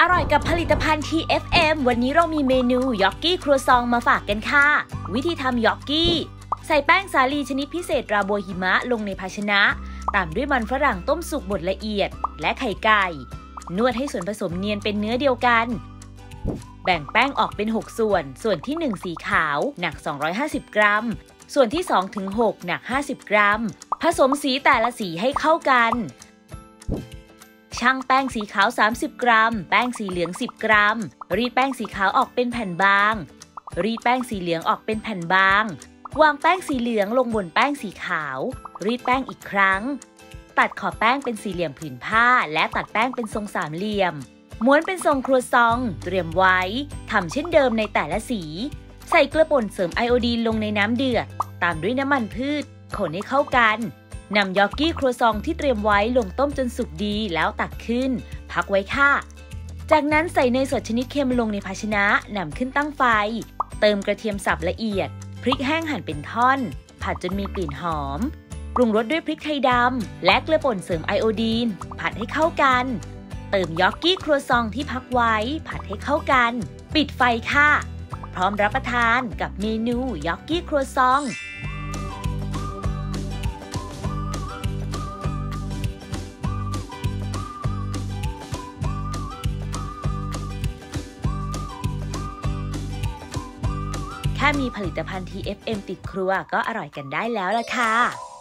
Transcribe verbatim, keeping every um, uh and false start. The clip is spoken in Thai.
อร่อยกับผลิตภัณฑ์ ที เอฟ เอ็ม วันนี้เรามีเมนูยอกกี้ครัวซองมาฝากกันค่ะวิธีทำยอกกี้ใส่แป้งสาลีชนิดพิเศษราโบหิมะลงในภาชนะตามด้วยมันฝรั่งต้มสุกบดละเอียดและไข่ไก่นวดให้ส่วนผสมเนียนเป็นเนื้อเดียวกันแบ่งแป้งออกเป็นหกส่วนส่วนที่หนึ่งสีขาวหนักสองร้อยห้าสิบกรัมส่วนที่สองถึงหกหนักห้าสิบกรัมผสมสีแต่ละสีให้เข้ากันชั่งแป้งสีขาวสามสิบกรัมแป้งสีเหลืองสิบกรัมรีดแป้งสีขาวออกเป็นแผ่นบางรีดแป้งสีเหลืองออกเป็นแผ่นบางวางแป้งสีเหลืองลงบนแป้งสีขาวรีดแป้งอีกครั้งตัดขอบแป้งเป็นสี่เหลี่ยมผืนผ้าและตัดแป้งเป็นทรงสามเหลี่ยมม้วนเป็นทรงครัวซองเตรียมไว้ทำเช่นเดิมในแต่ละสีใส่เกลือป่นเสริมไอโอดีนลงในน้ำเดือดตามด้วยน้ำมันพืชคนให้เข้ากันนำยอกกี้ครัวซองที่เตรียมไว้ลงต้มจนสุกดีแล้วตักขึ้นพักไว้ค่ะจากนั้นใส่เนยสดชนิดเค็มลงในภาชนะนำขึ้นตั้งไฟเติมกระเทียมสับละเอียดพริกแห้งหั่นเป็นท่อนผัดจนมีกลิ่นหอมปรุงรสด้วยพริกไทยดำและเกลือป่นเสริมไอโอดีนผัดให้เข้ากันเติมยอกกี้ครัวซองที่พักไว้ผัดให้เข้ากันปิดไฟค่ะพร้อมรับประทานกับเมนูยอกกี้ครัวซองแค่มีผลิตภัณฑ์ ที เอฟ เอ็ม ติดครัวก็อร่อยกันได้แล้วล่ะค่ะ